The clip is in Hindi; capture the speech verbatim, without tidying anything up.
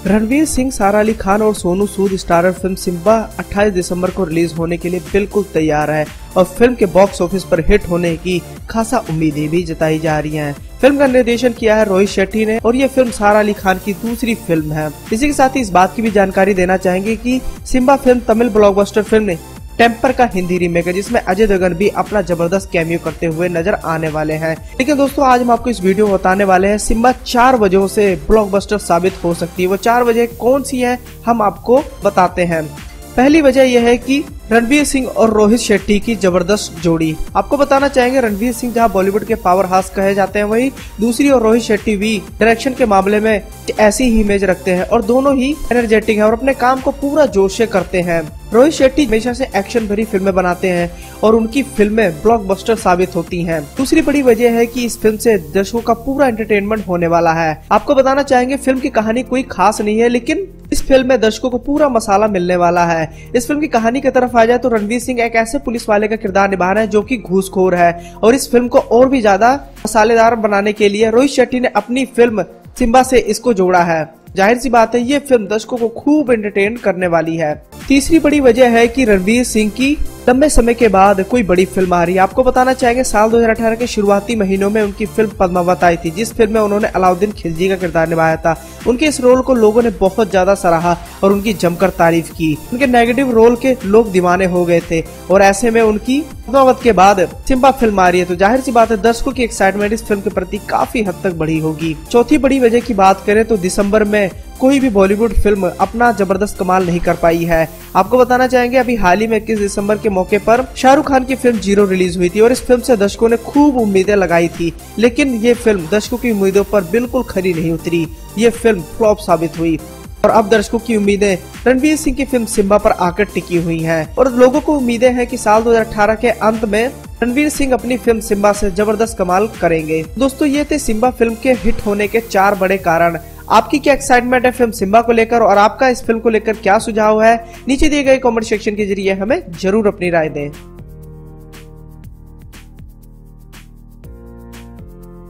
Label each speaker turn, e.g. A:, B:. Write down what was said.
A: रणवीर सिंह, सारा अली खान और सोनू सूद स्टारर फिल्म सिम्बा अट्ठाईस दिसंबर को रिलीज होने के लिए बिल्कुल तैयार है और फिल्म के बॉक्स ऑफिस पर हिट होने की खासा उम्मीदें भी जताई जा रही हैं। फिल्म का निर्देशन किया है रोहित शेट्टी ने और ये फिल्म सारा अली खान की दूसरी फिल्म है। इसी के साथ ही इस बात की भी जानकारी देना चाहेंगे कि Simmba film Tamil blockbuster film Temper का हिंदी रीमेक है, जिसमें अजय देवगन भी अपना जबरदस्त कैमियो करते हुए नजर आने वाले हैं। लेकिन दोस्तों, आज हम आपको इस वीडियो में बताने वाले हैं सिम्बा चार वजहों से ब्लॉकबस्टर साबित हो सकती है। वो चार वजह कौन सी है हम आपको बताते हैं। पहली वजह यह है कि रणवीर सिंह और रोहित शेट्टी की जबरदस्त जोड़ी। आपको बताना चाहेंगे, रणवीर सिंह जहां बॉलीवुड के पावर हाउस कहे जाते हैं, वहीं दूसरी ओर रोहित शेट्टी भी डायरेक्शन के मामले में ऐसी ही इमेज रखते हैं और दोनों ही एनर्जेटिक हैं और अपने काम को पूरा जोश से करते हैं। रोहित शेट्टी हमेशा से एक्शन भरी फिल्में बनाते हैं और उनकी फिल्में ब्लॉकबस्टर साबित होती हैं। दूसरी बड़ी वजह है कि इस फिल्म से दर्शकों का पूरा एंटरटेनमेंट होने वाला है। आपको बताना चाहेंगे, फिल्म की कहानी कोई खास नहीं है, लेकिन इस फिल्म में दर्शकों को पूरा मसाला मिलने वाला है। इस फिल्म की कहानी की तरफ आ जाए तो रणवीर सिंह एक ऐसे पुलिस वाले का किरदार निभा रहे हैं जो कि घूसखोर है और इस फिल्म को और भी ज्यादा मसालेदार बनाने के लिए रोहित शेट्टी ने अपनी फिल्म सिम्बा से इसको जोड़ा है। जाहिर सी बात है, ये फिल्म दर्शकों को खूब एंटरटेन करने वाली है। तीसरी बड़ी वजह है कि रणवीर सिंह की लंबे समय के बाद कोई बड़ी फिल्म आ रही है। आपको बताना चाहेंगे, साल दो हज़ार अठारह के शुरुआती महीनों में उनकी फिल्म पद्मावत आई थी, जिस फिल्म में उन्होंने अलाउद्दीन खिलजी का किरदार निभाया था। उनके इस रोल को लोगों ने बहुत ज्यादा सराहा और उनकी जमकर तारीफ की। उनके नेगेटिव रोल के लोग दीवाने हो गए थे और ऐसे में उनकी पद्मावत के बाद सिम्बा फिल्म आ रही है, तो जाहिर सी बात है दर्शकों की एक्साइटमेंट इस फिल्म के प्रति काफी हद तक बढ़ी होगी। चौथी बड़ी वजह की बात करें तो दिसंबर में कोई भी बॉलीवुड फिल्म अपना जबरदस्त कमाल नहीं कर पाई है। आपको बताना चाहेंगे, अभी हाल ही में इक्कीस दिसंबर के मौके पर शाहरुख खान की फिल्म जीरो रिलीज हुई थी और इस फिल्म से दर्शकों ने खूब उम्मीदें लगाई थी, लेकिन ये फिल्म दर्शकों की उम्मीदों पर बिल्कुल खरी नहीं उतरी। ये फिल्म फ्लॉप साबित हुई और अब दर्शकों की उम्मीदें रणवीर सिंह की फिल्म सिम्बा पर आकर टिकी हुई हैं और लोगों को उम्मीदें हैं कि साल दो हज़ार अठारह के अंत में रणवीर सिंह अपनी फिल्म सिम्बा से जबरदस्त कमाल करेंगे। दोस्तों, ये थे सिम्बा फिल्म के हिट होने के चार बड़े कारण। आपकी क्या एक्साइटमेंट है फिल्म सिम्बा को लेकर और आपका इस फिल्म को लेकर क्या सुझाव है? नीचे दिए गए कमेंट सेक्शन के जरिए हमें जरूर अपनी राय दें।